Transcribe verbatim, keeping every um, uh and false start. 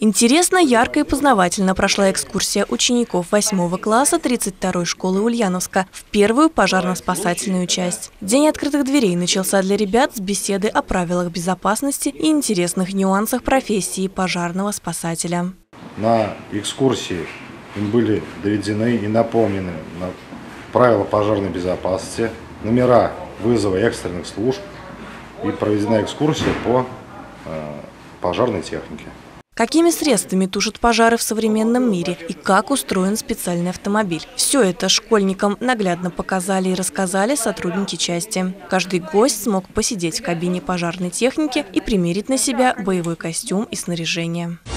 Интересно, ярко и познавательно прошла экскурсия учеников восьмого класса тридцать второй школы Ульяновска в первую пожарно-спасательную часть. День открытых дверей начался для ребят с беседы о правилах безопасности и интересных нюансах профессии пожарного спасателя. На экскурсии им были доведены и напомнены правила пожарной безопасности, номера вызова экстренных служб и проведена экскурсия по э, пожарной технике. Какими средствами тушат пожары в современном мире и как устроен специальный автомобиль. Все это школьникам наглядно показали и рассказали сотрудники части. Каждый гость смог посидеть в кабине пожарной техники и примерить на себя боевой костюм и снаряжение.